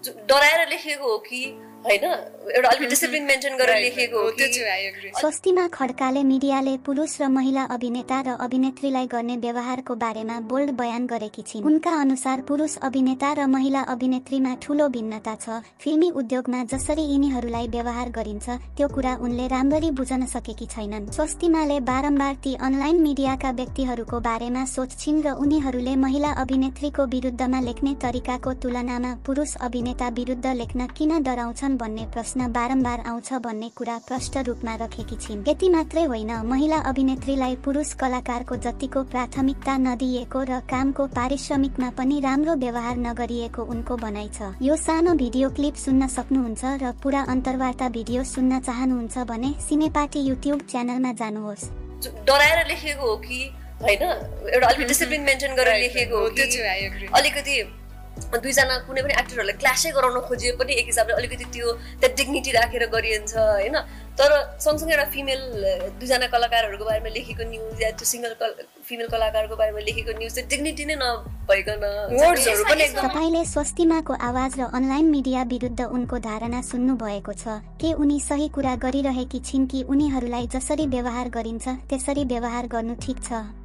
डराएर लेखेको हो कि हैन, एउटा अलिकति डिसिप्लिन मेन्टेन गरेर लेखेको हो कि। स्वस्तिमा खड्काले मिडियाले पुरुष र महिला अभिनेता र अभिनेत्रीलाई गर्ने व्यवहारको बारेमा बोल्ड बयान गरेकी छिन्। उनका अनुसार पुरुष अभिनेता र महिला अभिनेत्रीमा ठूलो भिन्नता छ। फिल्मी उद्योगमा जसरी यिनीहरूलाई व्यवहार गरिन्छ त्यो कुरा उनले राम्ररी बुझ्न सकेकी छैनन्। स्वस्तिमाले बारम्बार ती अनलाइन मिडियाका व्यक्तिहरूको बारेमा सोच्छिन् र उनीहरूले महिला अभिनेत्रीको विरुद्धमा लेख्ने तरिकाको तुलनामा पुरुष अभिनेता विरुद्ध लेख्न किन डराउँछन् भन्ने प्रश्न बारम्बार आउँछ भन्ने कुरा प्रष्ट रूपमा राखेकी छिन्। यति मात्रै होइन, महिला अभिनेत्रीलाई पुरुष कलाकारको जतिको प्राथमिकता नदिएको र कामको पारिश्रमिकमा पनि राम्रो व्यवहार नगरिएको उनको भनाइ छ। यो सानो भिडियो क्लिप सुन्न सक्नुहुन्छ र पूरा अन्तर्वार्ता भिडियो सुन्न चाहनुहुन्छ भने सिनेपाटी युट्युब च्यानलमा जानुहोस्। डराएर लेखेको हो कि हैन, एउटा अलिकति डिसिप्लिन मेन्टेन गरेर लेखेको हो कि। अलिकति दुईजना कुनै पनि एक्टरहरूलाई क्ल्यासै गराउन खोजिए पनि एक हिसाबले अलिकति त्यो डिग्निटी राखेर गरिन्छ हैन। तर सँगसँगै एउटा फिमेल दुईजना कलाकारहरूको बारेमा लेखेको न्युज या त्यो सिंगल फिमेल कलाकारको बारेमा लेखेको न्युज चाहिँ डिग्निटी नै नभइकन वर्ड्सहरू पनि एकदम। तपाईले स्वस्तिमाको आवाज र अनलाइन मिडिया विरुद्ध उनको धारणा सुन्नु भएको छ। के उनी सही कुरा गरिरहेकी छिन् कि उनीहरूलाई जसरी व्यवहार गरिन्छ त्यसरी व्यवहार गर्नु ठिक छ?